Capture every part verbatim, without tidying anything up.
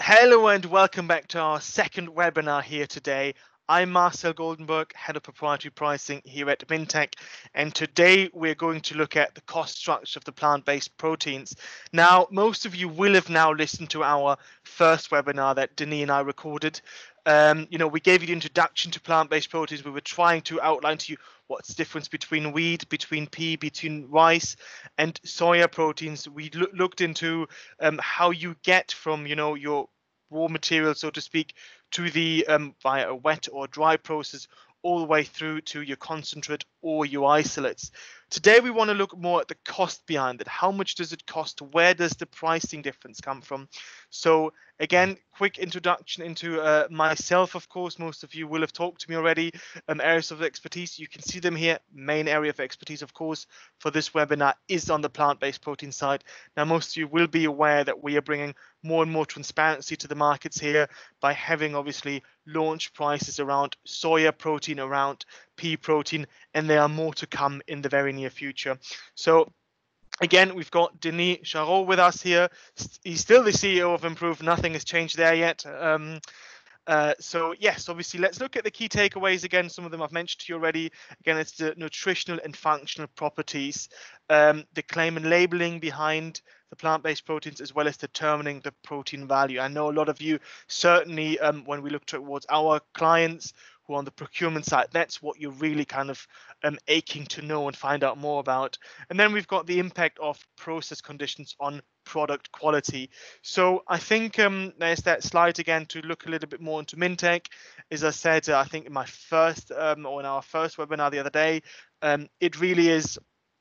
Hello and welcome back to our second webinar here today. I'm Marcel Goldenberg, Head of Proprietary Pricing here at Mintec, and today we're going to look at the cost structure of the plant-based proteins. Now, most of you will have now listened to our first webinar that Denis and I recorded. Um, you know, we gave you the introduction to plant-based proteins. We were trying to outline to you what's the difference between wheat, between pea, between rice and soya proteins. We lo looked into um, how you get from, you know, your raw material, so to speak, to the um, via a wet or dry process, all the way through to your concentrate or your isolates. Today we want to look more at the cost behind it. How much does it cost? Where does the pricing difference come from? So again, quick introduction into uh, myself. Of course, most of you will have talked to me already. Um, areas of expertise, you can see them here. Main area of expertise, of course, for this webinar is on the plant-based protein side. Now, most of you will be aware that we are bringing more and more transparency to the markets here by having obviously launch prices around soya protein, around pea protein, and there are more to come in the very near future. So again, we've got Denis Charot with us here. He's still the C E O of Improve. Nothing has changed there yet. Um, uh, so yes, obviously, let's look at the key takeaways again. Some of them I've mentioned to you already. Again, it's the nutritional and functional properties, um, the claim and labeling behind the plant-based proteins, as well as determining the protein value. I know a lot of you certainly, um, when we look towards our clients who are on the procurement side, that's what you're really kind of um, aching to know and find out more about. And then we've got the impact of process conditions on product quality. So I think um, there's that slide again to look a little bit more into Mintec. As I said, uh, I think in my first um, or in our first webinar the other day, um, it really is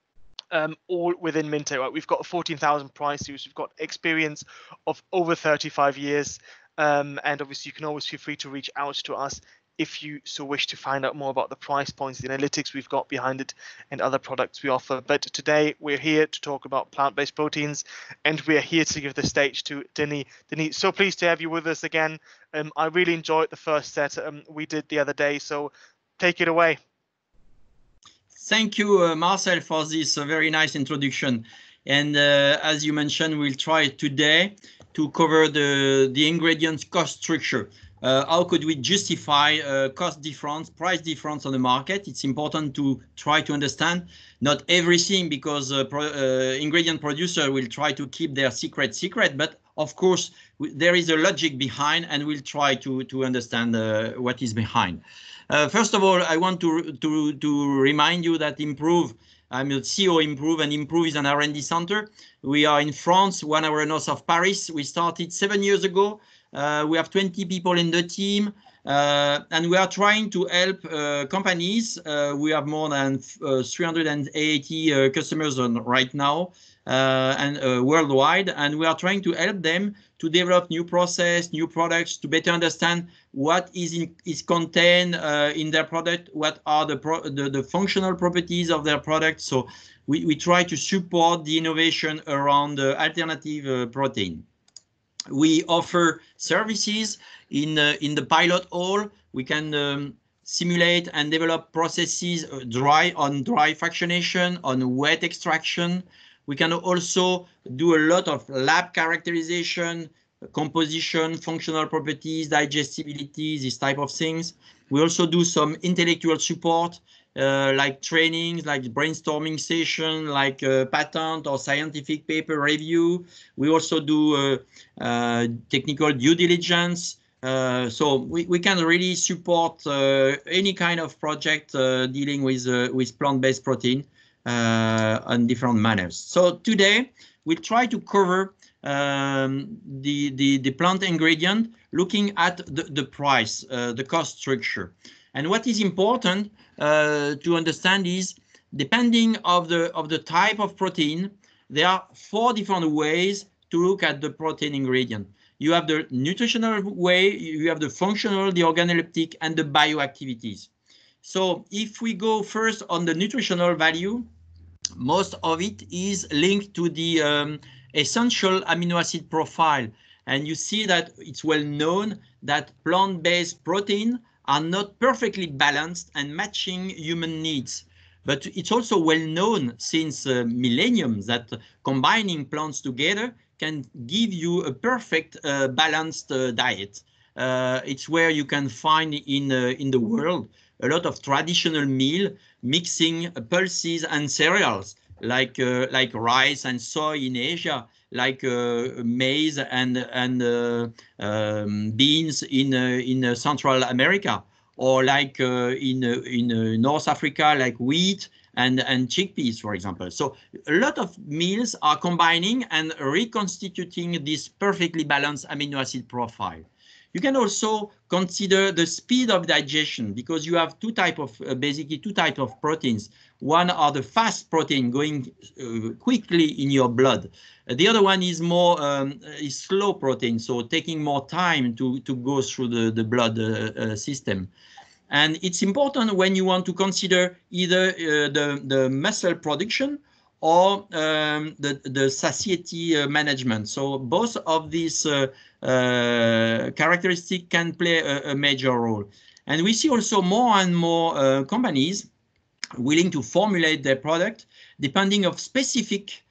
Um, all within Mintec, right? We've got fourteen thousand price use. We've got experience of over thirty-five years. Um, and obviously you can always feel free to reach out to us if you so wish to find out more about the price points, the analytics we've got behind it and other products we offer. But today we're here to talk about plant-based proteins, and we're here to give the stage to Denis. Denis, so pleased to have you with us again. Um, I really enjoyed the first set um, we did the other day, so take it away. Thank you, uh, Marcel, for this uh, very nice introduction. And uh, as you mentioned, we'll try today to cover the, the ingredients cost structure. Uh, how could we justify uh, cost difference, price difference on the market? It's important to try to understand not everything, because uh, pro, uh, ingredient producer will try to keep their secret secret, but of course there is a logic behind, and we'll try to, to understand uh, what is behind. Uh, first of all, I want to, to, to remind you that Improve, I'm the C E O of Improve, and Improve is an R and D center. We are in France, one hour north of Paris. We started seven years ago. Uh, we have twenty people in the team, uh, and we are trying to help uh, companies. Uh, we have more than uh, three hundred eighty uh, customers on right now, uh, and uh, worldwide, and we are trying to help them to develop new process, new products, to better understand what is in, is contained uh, in their product, what are the, pro, the the functional properties of their product. So we, we try to support the innovation around the alternative uh, protein. We offer services in uh, in the pilot hall. We can um, simulate and develop processes uh, dry on dry fractionation, on wet extraction. We can also do a lot of lab characterization, composition, functional properties, digestibility, these type of things. We also do some intellectual support, uh, like trainings, like brainstorming session, like uh, patent or scientific paper review. We also do uh, uh, technical due diligence. Uh, so we, we can really support uh, any kind of project uh, dealing with, uh, with plant-based protein uh, on different manners. So today we'll try to cover um, the, the, the plant ingredient, looking at the, the price, uh, the cost structure. And what is important uh, to understand is, depending of the, of the type of protein, there are four different ways to look at the protein ingredient. You have the nutritional way, you have the functional, the organoleptic, and the bioactivities. So if we go first on the nutritional value, most of it is linked to the um, essential amino acid profile. And you see that it's well known that plant-based protein are not perfectly balanced and matching human needs. But it's also well known since uh, millenniums that combining plants together can give you a perfect uh, balanced uh, diet. Uh, it's where you can find in, uh, in the world a lot of traditional meal mixing pulses and cereals like, uh, like rice and soy in Asia, like uh, maize and, and uh, um, beans in, uh, in uh, Central America, or like uh, in, uh, in uh, North Africa, like wheat and, and chickpeas, for example. So a lot of meals are combining and reconstituting this perfectly balanced amino acid profile. You can also consider the speed of digestion, because you have two type of, uh, basically two types of proteins. One are the fast protein going uh, quickly in your blood. Uh, the other one is more um, is slow protein, so taking more time to, to go through the, the blood uh, uh, system. And it's important when you want to consider either uh, the, the muscle production or um, the, the satiety uh, management. So both of these uh, uh, characteristics can play a, a major role. And we see also more and more uh, companies willing to formulate their product depending of specific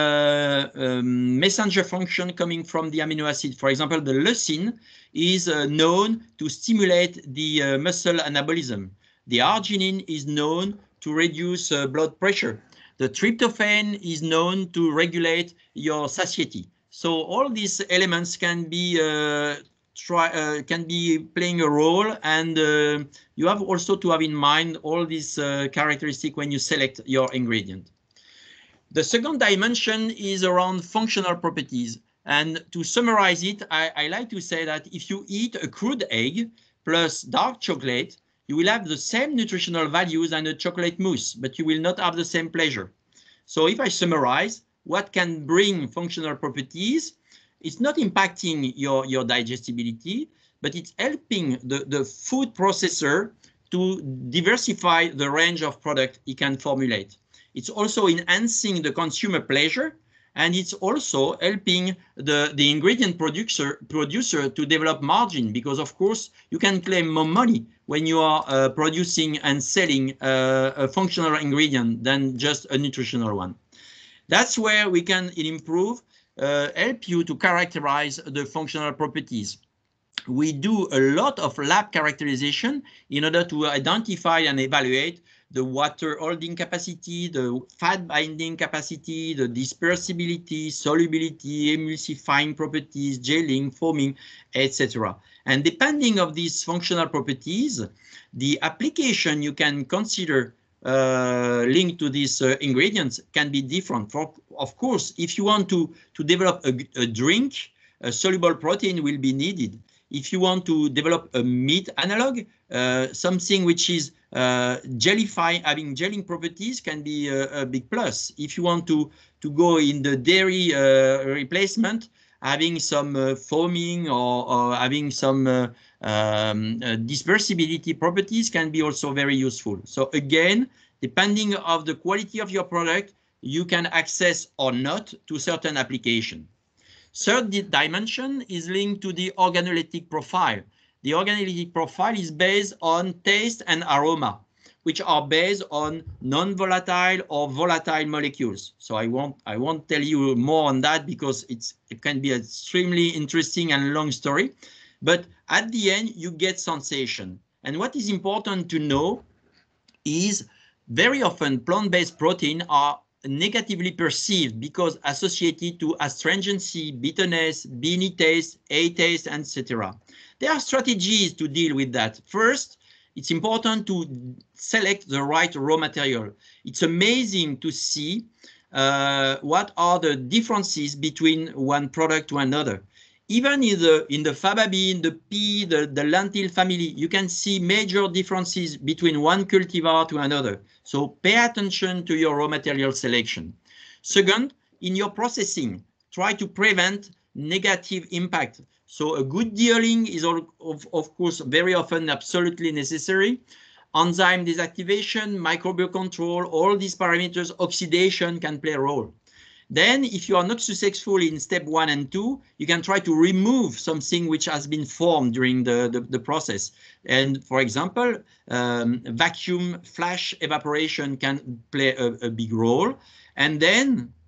uh, um, messenger function coming from the amino acid. For example, the leucine is uh, known to stimulate the uh, muscle anabolism. The arginine is known to reduce uh, blood pressure. The tryptophan is known to regulate your satiety. So all these elements can be uh, try uh, can be playing a role, and uh, you have also to have in mind all these uh, characteristics when you select your ingredient. The second dimension is around functional properties. And to summarize it, I, I like to say that if you eat a crude egg plus dark chocolate, you will have the same nutritional values as a chocolate mousse, but you will not have the same pleasure. So if I summarize, what can bring functional properties? It's not impacting your, your digestibility, but it's helping the, the food processor to diversify the range of product it can formulate. It's also enhancing the consumer pleasure, and it's also helping the, the ingredient producer, producer to develop margin, because of course you can claim more money when you are uh, producing and selling uh, a functional ingredient than just a nutritional one. That's where we can improve, uh, help you to characterize the functional properties. We do a lot of lab characterization in order to identify and evaluate the water holding capacity, the fat binding capacity, the dispersibility, solubility, emulsifying properties, gelling, foaming, et cetera. And depending on these functional properties, the application you can consider uh, linked to these uh, ingredients can be different. For, of course, if you want to, to develop a, a drink, a soluble protein will be needed. If you want to develop a meat analog, uh, something which is uh, gellify, having gelling properties can be a, a big plus. If you want to, to go in the dairy uh, replacement, having some uh, foaming or, or having some uh, um, uh, dispersibility properties can be also very useful. So again, depending on the quality of your product, you can access or not to certain application. Third dimension is linked to the organoleptic profile. The organoleptic profile is based on taste and aroma, which are based on non-volatile or volatile molecules. So I won't, I won't tell you more on that because it's, it can be an extremely interesting and long story. But at the end, you get sensation. And what is important to know is very often plant-based protein are negatively perceived because associated to astringency, bitterness, beany taste, A taste, et cetera. There are strategies to deal with that. First, it's important to select the right raw material. It's amazing to see uh, what are the differences between one product to another. Even in the, in the faba bean, the pea, the, the lentil family, you can see major differences between one cultivar to another. So pay attention to your raw material selection. Second, in your processing, try to prevent negative impact. So a good dealing is, of, of course, very often absolutely necessary. Enzyme desactivation, microbial control, all these parameters, oxidation can play a role. Then, if you are not successful in step one and two, you can try to remove something which has been formed during the, the, the process. And for example, um, vacuum flash evaporation can play a, a big role. And then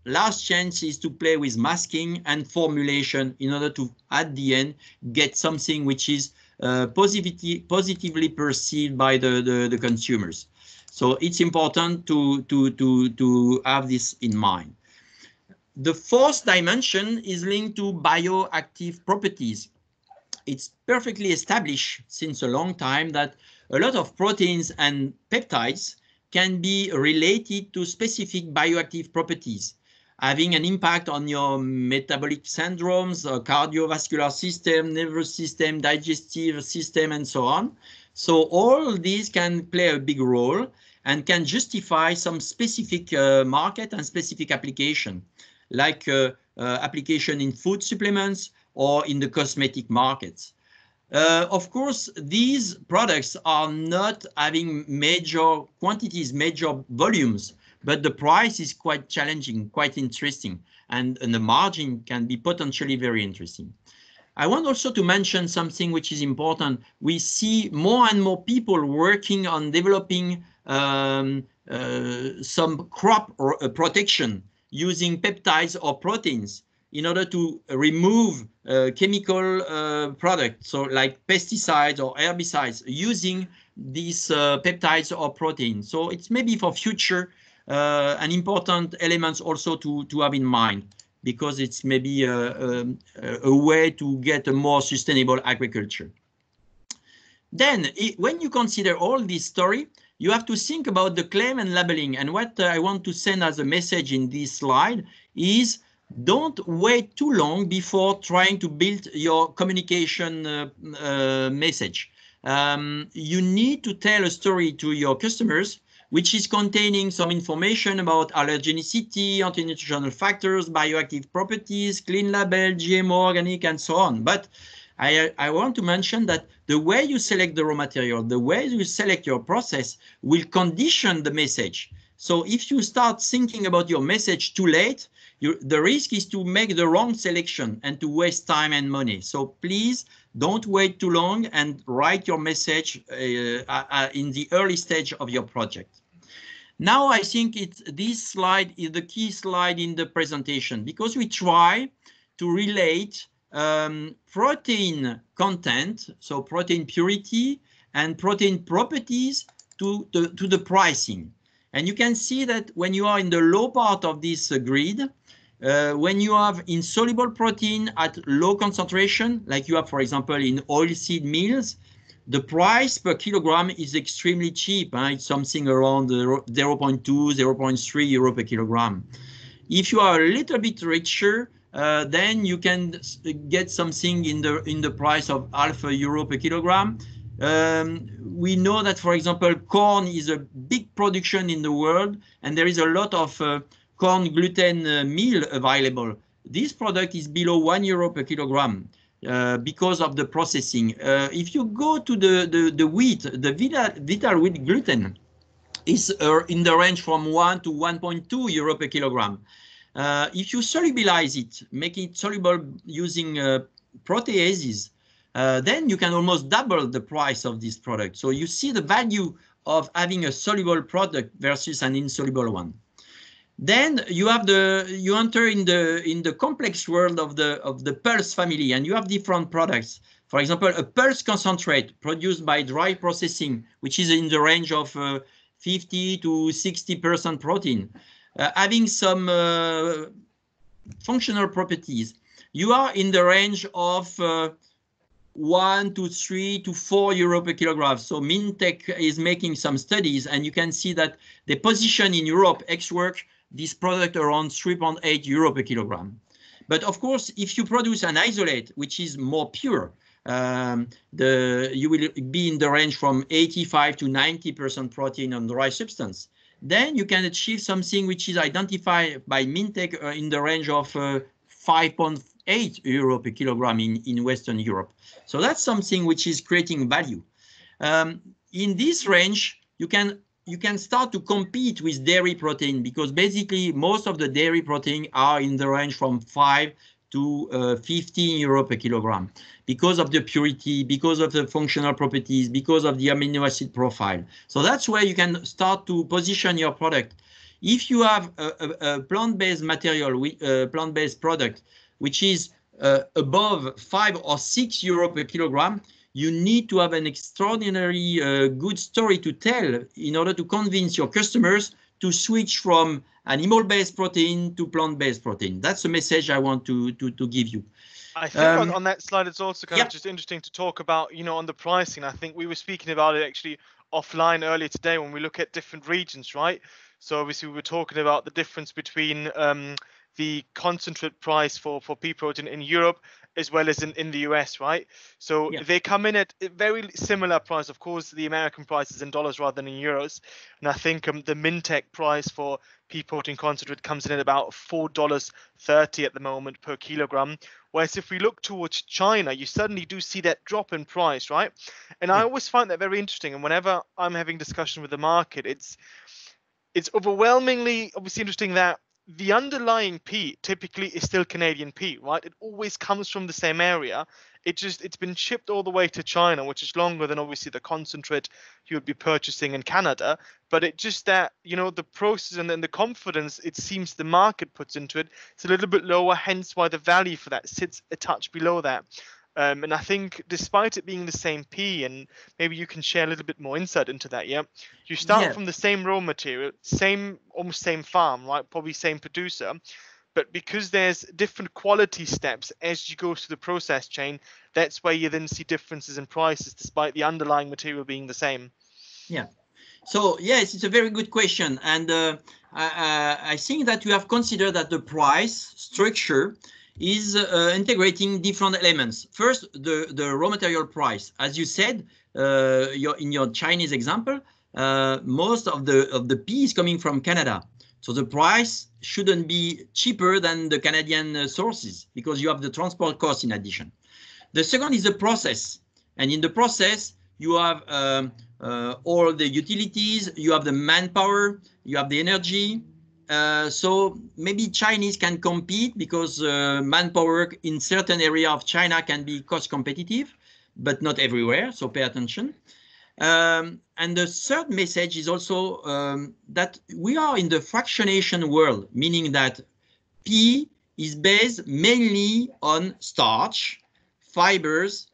last chance is to play with masking and formulation in order to, at the end, get something which is uh, positively, positively perceived by the, the, the consumers. So it's important to, to, to, to have this in mind. The fourth dimension is linked to bioactive properties. It's perfectly established since a long time that a lot of proteins and peptides can be related to specific bioactive properties, having an impact on your metabolic syndromes, uh, cardiovascular system, nervous system, digestive system, and so on. So all these can play a big role and can justify some specific uh, market and specific application, like uh, uh, application in food supplements or in the cosmetic markets. Uh, of course, these products are not having major quantities, major volumes, but the price is quite challenging, quite interesting, and, and the margin can be potentially very interesting. I want also to mention something which is important. We see more and more people working on developing um, uh, some crop or, uh, protection using peptides or proteins in order to remove uh, chemical uh, products, so like pesticides or herbicides, using these uh, peptides or proteins. So it's maybe for future uh, an important element also to, to have in mind, because it's maybe a, a, a way to get a more sustainable agriculture. Then, it, when you consider all this story, you have to think about the claim and labeling. And what uh, I want to send as a message in this slide is, don't wait too long before trying to build your communication uh, uh, message. Um, you need to tell a story to your customers which is containing some information about allergenicity, anti-nutritional factors, bioactive properties, clean label, G M O, organic, and so on. But I, I want to mention that the way you select the raw material, the way you select your process will condition the message. So if you start thinking about your message too late, you, the risk is to make the wrong selection and to waste time and money. So please don't wait too long and write your message uh, uh, in the early stage of your project. Now I think it's, this slide is the key slide in the presentation, because we try to relate um, protein content, so protein purity and protein properties to the, to the pricing. And you can see that when you are in the low part of this uh, grid, uh, when you have insoluble protein at low concentration, like you have, for example, in oilseed meals, the price per kilogram is extremely cheap. Huh? It's something around zero point two, zero point three euro per kilogram. If you are a little bit richer, uh, then you can get something in the in the price of half a euro per kilogram. Um, we know that, for example, corn is a big production in the world, and there is a lot of uh, corn gluten uh, meal available. This product is below one euro per kilogram. Uh, because of the processing. Uh, if you go to the, the, the wheat, the Vital, Vital wheat gluten is uh, in the range from one to one point two euro per kilogram. Uh, if you solubilize it, make it soluble using uh, proteases, uh, then you can almost double the price of this product. So you see the value of having a soluble product versus an insoluble one. Then you have the you enter in the in the complex world of the of the pulse family, and you have different products. For example, a pulse concentrate produced by dry processing, which is in the range of uh, fifty to sixty percent protein, uh, having some uh, functional properties. You are in the range of uh, one to three to four euro per kilogram. So Mintec is making some studies, and you can see that the position in Europe, ex-work, this product around three point eight euro per kilogram. But of course, if you produce an isolate, which is more pure, um, the, you will be in the range from eighty-five to ninety percent protein on dry substance. Then you can achieve something which is identified by Mintec uh, in the range of uh, five point eight euro per kilogram in, in Western Europe. So that's something which is creating value. Um, in this range, you can you can start to compete with dairy protein, because basically most of the dairy protein are in the range from five to uh, fifteen euro per kilogram, because of the purity, because of the functional properties, because of the amino acid profile. So that's where you can start to position your product. If you have a, a, a plant-based material, uh, plant-based product, which is uh, above five or six euro per kilogram, you need to have an extraordinary uh, good story to tell in order to convince your customers to switch from animal-based protein to plant-based protein. That's the message I want to, to, to give you. I think um, on, on that slide, it's also kind yeah. of just interesting to talk about, you know, on the pricing. I think we were speaking about it actually offline earlier today when we look at different regions, right? So obviously we were talking about the difference between um, the concentrate price for, for pea protein in Europe as well as in, in the U S, right? So yeah. they come in at a very similar price. Of course, the American price is in dollars rather than in euros. And I think um, the Mintec price for pea protein concentrate comes in at about four dollars thirty at the moment per kilogram. Whereas if we look towards China, you suddenly do see that drop in price, right? And yeah. I always find that very interesting. And whenever I'm having discussion with the market, it's it's overwhelmingly obviously interesting that the underlying pea typically is still Canadian pea, right? It always comes from the same area. It just it's been shipped all the way to China, which is longer than obviously the concentrate you would be purchasing in Canada. But it just that, you know, the process and then the confidence it seems the market puts into it, it's a little bit lower, hence why the value for that sits a touch below that. Um, and I think despite it being the same pea, and maybe you can share a little bit more insight into that, yeah? You start yeah. from the same raw material, same, almost same farm, right? Probably same producer. But because there's different quality steps as you go through the process chain, that's where you then see differences in prices despite the underlying material being the same. Yeah. So yes, it's a very good question. And uh, I, I think that you have considered that the price structure is uh, integrating different elements. First, the, the raw material price. As you said, uh, your, in your Chinese example, uh, most of the, of the pea is coming from Canada. So the price shouldn't be cheaper than the Canadian uh, sources because you have the transport cost in addition. The second is the process. And in the process, you have um, uh, all the utilities, you have the manpower, you have the energy. Uh, so maybe Chinese can compete because uh, manpower in certain area of China can be cost competitive, but not everywhere. So pay attention. Um, and the third message is also um, that we are in the fractionation world, meaning that pea is based mainly on starch, fibers,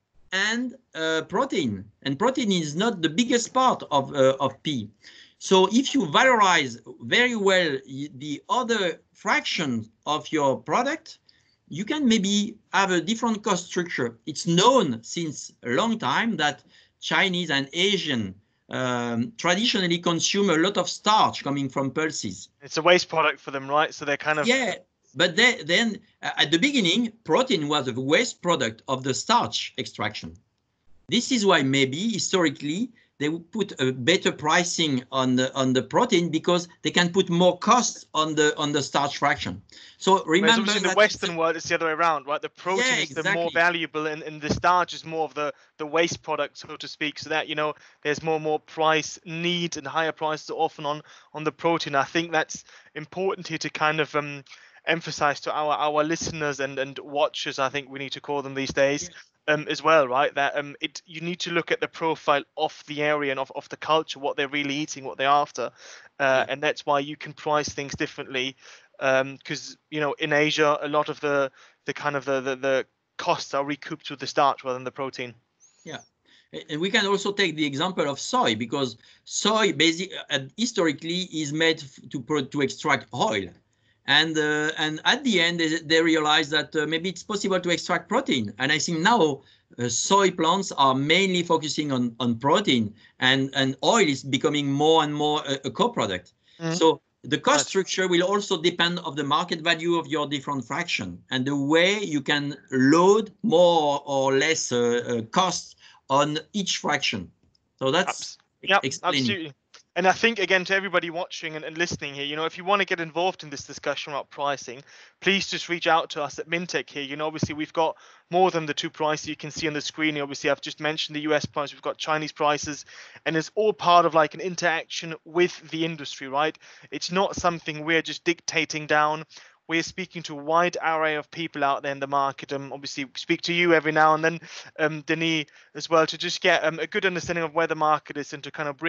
and uh, protein. And protein is not the biggest part of, uh, of pea. So if you valorize very well the other fractions of your product, you can maybe have a different cost structure. It's known since a long time that Chinese and Asian um, traditionally consume a lot of starch coming from pulses. It's a waste product for them, right? So they're kind of... Yeah, but they, then uh, at the beginning, protein was a waste product of the starch extraction. This is why maybe historically they would put a better pricing on the on the protein because they can put more costs on the on the starch fraction. So remember that in the that Western world, it's the other way around, right? The protein yeah, is exactly. the more valuable, and, and the starch is more of the the waste product, so to speak. So that, you know, there's more and more price need and higher prices often on on the protein. I think that's important here to kind of um emphasize to our our listeners and and watchers. I think we need to call them these days. Yeah. Um, as well, right? That um, it you need to look at the profile of the area and of, of the culture, what they're really eating, what they're after, uh, yeah. and that's why you can price things differently. Because um, you know, in Asia, a lot of the the kind of the, the the costs are recouped with the starch rather than the protein. Yeah, and we can also take the example of soy because soy, basically, uh, historically, is made to to extract oil. And uh, and at the end, they, they realize that uh, maybe it's possible to extract protein. And I think now uh, soy plants are mainly focusing on, on protein, and, and oil is becoming more and more a, a co-product. Mm-hmm. So the cost right. structure will also depend on the market value of your different fraction and the way you can load more or less uh, uh, costs on each fraction. So that's yep, explaining. Absolutely. And I think, again, to everybody watching and, and listening here, you know, if you want to get involved in this discussion about pricing, please just reach out to us at Mintec here. You know, obviously, we've got more than the two prices you can see on the screen. Obviously, I've just mentioned the U S price. We've got Chinese prices, and it's all part of like an interaction with the industry, right? It's not something we're just dictating down. We're speaking to a wide array of people out there in the market. Um, obviously, speak to you every now and then, um, Denis, as well, to just get um, a good understanding of where the market is and to kind of bring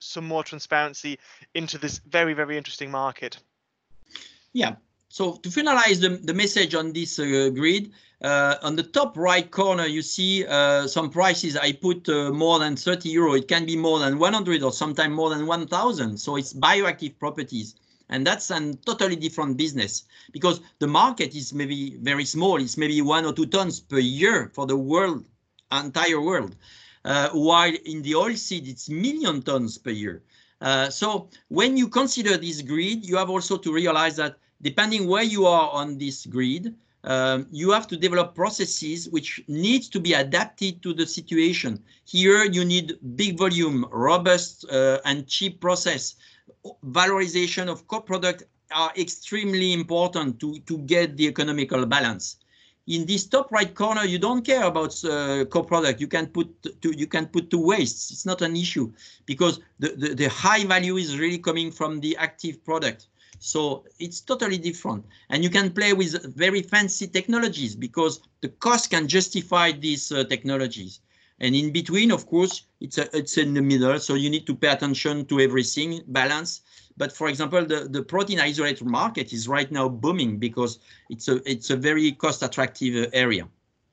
some more transparency into this very, very interesting market. Yeah. So to finalize the, the message on this uh, grid, uh, on the top right corner, you see uh, some prices. I put uh, more than thirty euro. It can be more than one hundred or sometimes more than one thousand. So it's bioactive properties. And that's a totally different business because the market is maybe very small. It's maybe one or two tons per year for the world, entire world. Uh, while in the oil seed, it's million tons per year. Uh, so when you consider this grid, you have also to realize that depending where you are on this grid, um, you have to develop processes which need to be adapted to the situation. Here you need big volume, robust uh, and cheap process. Valorization of co-product are extremely important to, to get the economical balance. In this top right corner, you don't care about uh, co-product. You can put to you can put to wastes. It's not an issue because the, the, the high value is really coming from the active product. So it's totally different. And you can play with very fancy technologies because the cost can justify these uh, technologies. And in between, of course, it's a, it's in the middle. So you need to pay attention to everything, balance. But for example, the, the protein isolate market is right now booming because it's a, it's a very cost attractive area.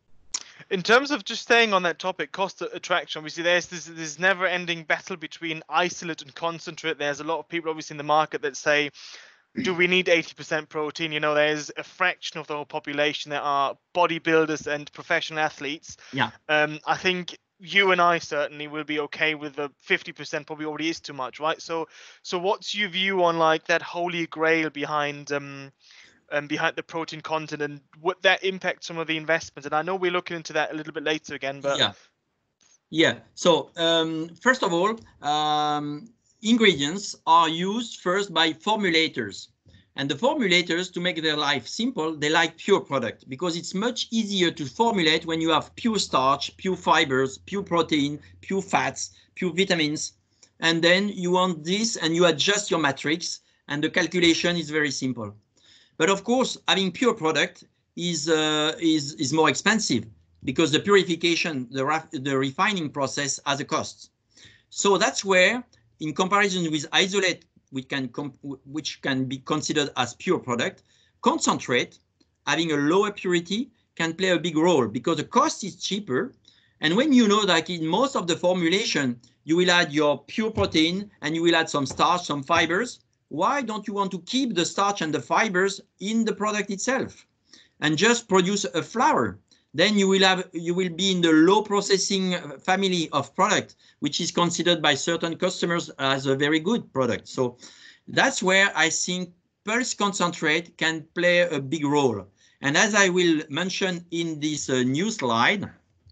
In terms of just staying on that topic, cost attraction, obviously there's this, this never ending battle between isolate and concentrate. There's a lot of people obviously in the market that say, do we need eighty percent protein? You know, there's a fraction of the whole population that are bodybuilders and professional athletes. Yeah. Um, I think you and I certainly will be okay with the fifty percent probably already is too much, right? So, so what's your view on like that holy grail behind um, um behind the protein content and would that impact some of the investments? And I know we're looking into that a little bit later again, but yeah, yeah. So um, first of all, um, ingredients are used first by formulators. And the formulators, to make their life simple, they like pure product because it's much easier to formulate when you have pure starch, pure fibers, pure protein, pure fats, pure vitamins. And then you want this and you adjust your matrix and the calculation is very simple. But of course, having pure product is, uh, is, is more expensive because the purification, the, the refining process has a cost. So that's where, in comparison with isolate, which can, which can be considered as pure product, concentrate, having a lower purity, can play a big role because the cost is cheaper. And when you know that in most of the formulation, you will add your pure protein and you will add some starch, some fibers, why don't you want to keep the starch and the fibers in the product itself and just produce a flour? Then you will have you will be in the low processing family of product, which is considered by certain customers as a very good product. So that's where I think pulse concentrate can play a big role. And as I will mention in this uh, new slide,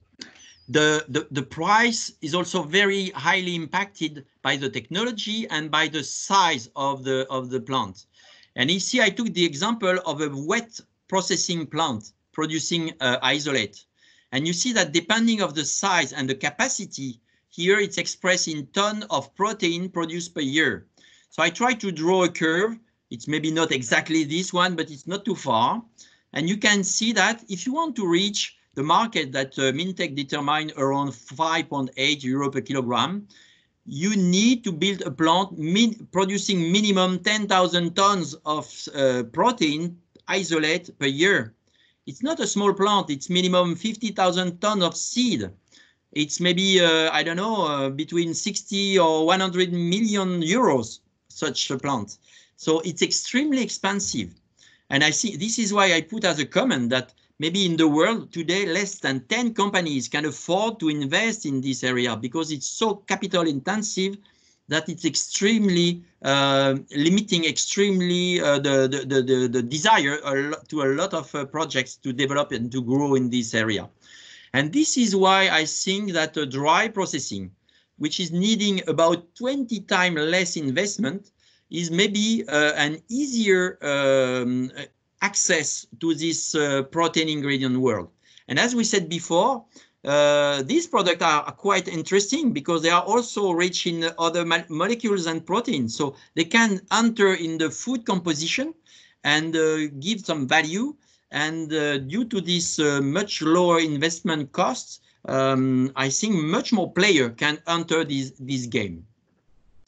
the, the, the price is also very highly impacted by the technology and by the size of the, of the plant. And you see, I took the example of a wet processing plant producing uh, isolate. And you see that depending of the size and the capacity, here it's expressed in ton of protein produced per year. So I try to draw a curve. It's maybe not exactly this one, but it's not too far. And you can see that if you want to reach the market that uh, Mintec determined around five point eight euro per kilogram, you need to build a plant min producing minimum ten thousand tons of uh, protein isolate per year. It's not a small plant, it's minimum fifty thousand tons of seed. It's maybe, uh, I don't know, uh, between sixty or one hundred million euros, such a plant. So it's extremely expensive. And I see this is why I put as a comment that maybe in the world today, less than ten companies can afford to invest in this area because it's so capital intensive that it's extremely uh, limiting extremely uh, the, the, the, the desire a lot, to a lot of uh, projects to develop and to grow in this area. And this is why I think that uh, dry processing, which is needing about twenty times less investment, is maybe uh, an easier um, access to this uh, protein ingredient world. And as we said before, Uh, these products are, are quite interesting because they are also rich in other molecules and proteins. So they can enter in the food composition and uh, give some value. And uh, due to this uh, much lower investment costs, um, I think much more players can enter this, this game.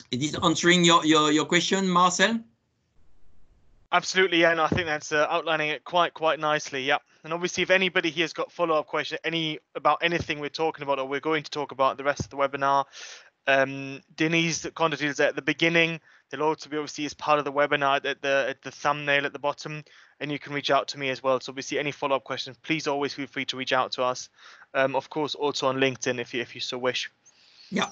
Is this answering your, your, your question, Marcel? Absolutely, yeah, and I think that's uh, outlining it quite quite nicely. Yeah, and obviously, if anybody here's got follow-up questions, any about anything we're talking about or we're going to talk about the rest of the webinar, um, Denise contact details at the beginning. They'll also be obviously as part of the webinar at the at the thumbnail at the bottom, and you can reach out to me as well. So obviously, any follow-up questions, please always feel free to reach out to us. Um, of course, also on LinkedIn if you if you so wish. Yeah.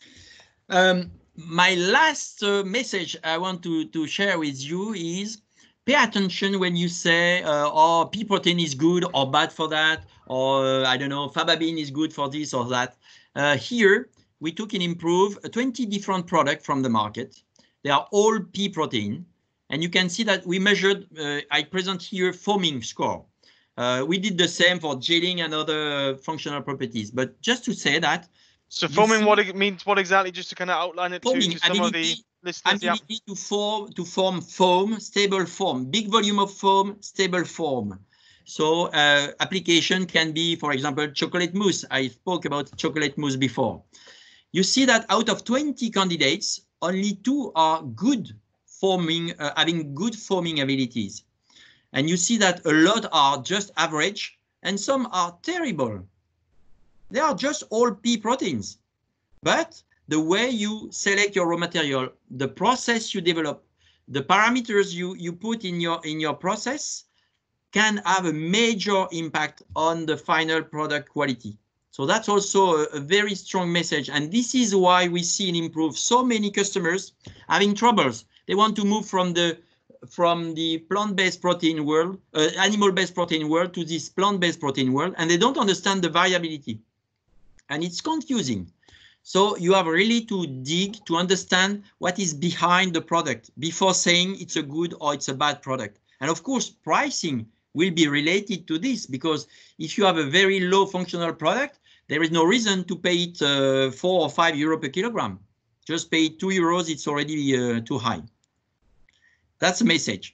Um, my last uh, message I want to, to share with you is pay attention when you say, uh, oh, pea protein is good or bad for that, or uh, I don't know, Fababin is good for this or that. Uh, here, we took and improved twenty different products from the market. They are all pea protein. And you can see that we measured, uh, I present here foaming score. Uh, we did the same for gelling and other functional properties. But just to say that, so foaming, what it means, what exactly, just to kind of outline it foaming, to, to some ability, of the listeners. ability Yeah. to form to form foam, stable foam, big volume of foam, stable foam. So uh, application can be, for example, chocolate mousse. I spoke about chocolate mousse before. You see that out of twenty candidates, only two are good forming, uh, having good foaming abilities. And you see that a lot are just average and some are terrible. They are just all pea proteins. But the way you select your raw material, the process you develop, the parameters you, you put in your, in your process can have a major impact on the final product quality. So that's also a, a very strong message. And this is why we see and improve so many customers having troubles. They want to move from the from the plant-based protein world, uh, animal-based protein world to this plant-based protein world, and they don't understand the variability. And it's confusing. So you have really to dig to understand what is behind the product before saying it's a good or it's a bad product. And of course, pricing will be related to this, because if you have a very low functional product, there is no reason to pay it uh, four or five euro per kilogram. Just pay two euros, it's already uh, too high. That's a message.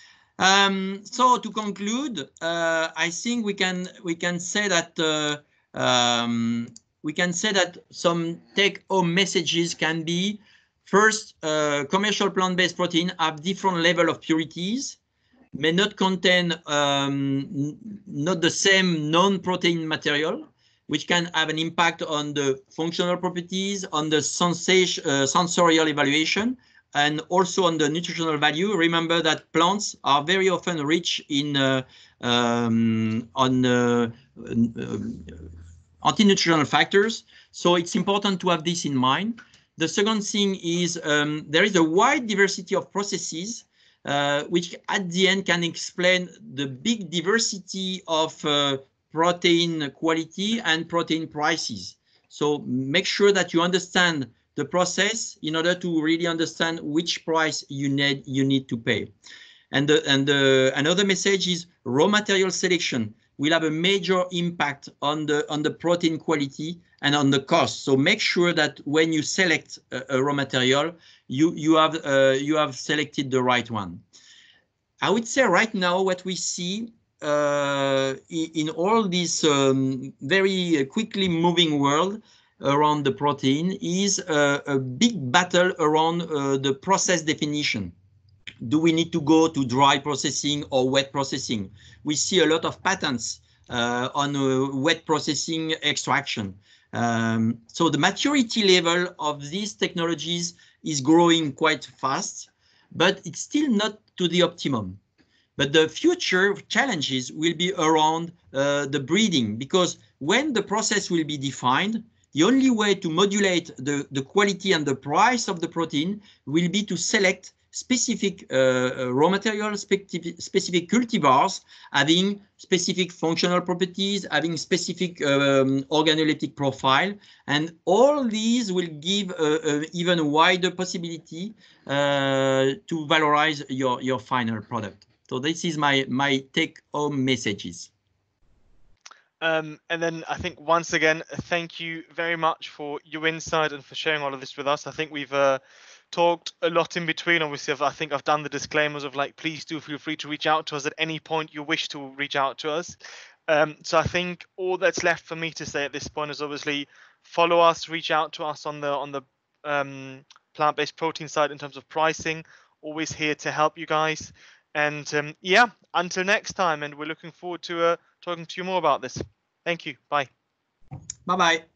Um, so to conclude, uh, I think we can we can say that uh, um, we can say that some take-home messages can be: first, uh, commercial plant-based protein have different level of purities, may not contain um, not the same non-protein material, which can have an impact on the functional properties, on the sensation, uh, sensorial evaluation, and also on the nutritional value. Remember that plants are very often rich in uh, um, on uh, uh, anti-nutritional factors. So it's important to have this in mind. The second thing is um, there is a wide diversity of processes, uh, which at the end can explain the big diversity of uh, protein quality and protein prices. So make sure that you understand the process in order to really understand which price you need you need to pay. And the, and the, another message is raw material selection will have a major impact on the on the protein quality and on the cost. So make sure that when you select a, a raw material, you you have uh, you have selected the right one. I would say right now what we see uh, in, in all this um, very quickly moving world around the protein is a, a big battle around uh, the process definition. Do we need to go to dry processing or wet processing? We see a lot of patents uh, on uh, wet processing extraction. Um, so the maturity level of these technologies is growing quite fast, but it's still not to the optimum. But the future challenges will be around uh, the breeding, because when the process will be defined, the only way to modulate the, the quality and the price of the protein will be to select specific uh, raw material, specific, specific cultivars, having specific functional properties, having specific um, organoleptic profile, and all these will give an even wider possibility uh, to valorize your, your final product. So this is my, my take-home messages. Um, and then I think once again, thank you very much for your insight and for sharing all of this with us. I think we've uh, talked a lot in between. Obviously, I think I've done the disclaimers of like, please do feel free to reach out to us at any point you wish to reach out to us. Um, so I think all that's left for me to say at this point is obviously follow us, reach out to us on the on the um, plant-based protein side in terms of pricing. Always here to help you guys. And um, yeah, until next time. And we're looking forward to uh, talking to you more about this. Thank you. Bye. Bye-bye.